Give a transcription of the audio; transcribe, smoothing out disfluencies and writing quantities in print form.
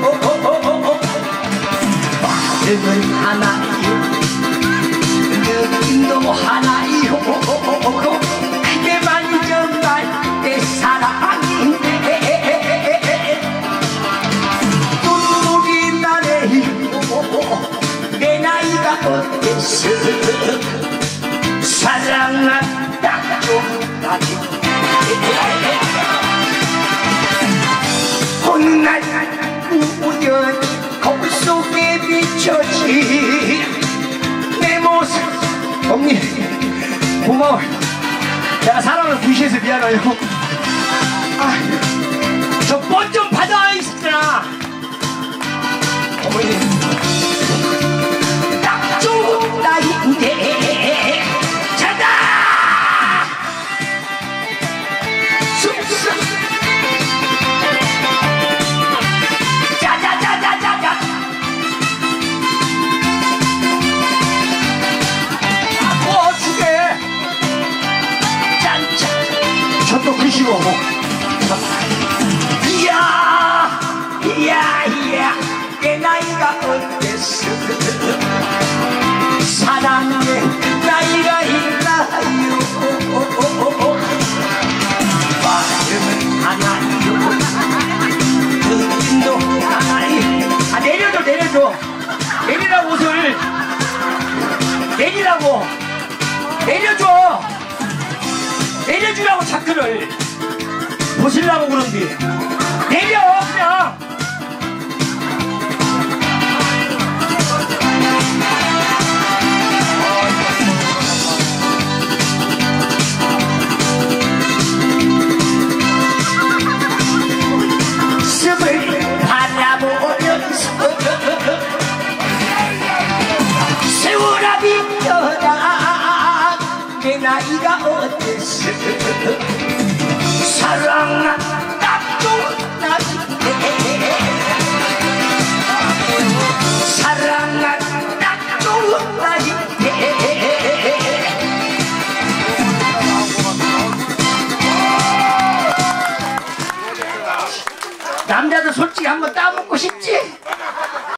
마음은 하나요 느낌도 하나요 그게만 정말 내 사랑인데 눈물이 나네요 내 나이가 어땠어 사랑은 딱 좋다니 어느 날 우연히 거울 속에 비춰진 내 모습 어머니 고마워요 내가 사랑을 무시해서 미안해요 저 뻔 좀 받아 있었잖아 어머니 딱 좋은 나이인데 자다 숨쉬어 짜자자자자자 도와주게 짠짠 저도 드시고 이야 이야 이야 내 나이가 어땠어 사랑의 나이가 있나요 마음은 하나요 느낌도 하나요 내려줘 내리라고 옷을 내리라고 내려주라고 자크를 보시려고 그런디 내려 그냥 습을 바라보면서 세월아 비켜라 내 나이가 어땠어 사랑은 딱 좋은 나이인데 사랑은 딱 좋은 나이인데 남자도 솔직히 한번 따먹고 싶지?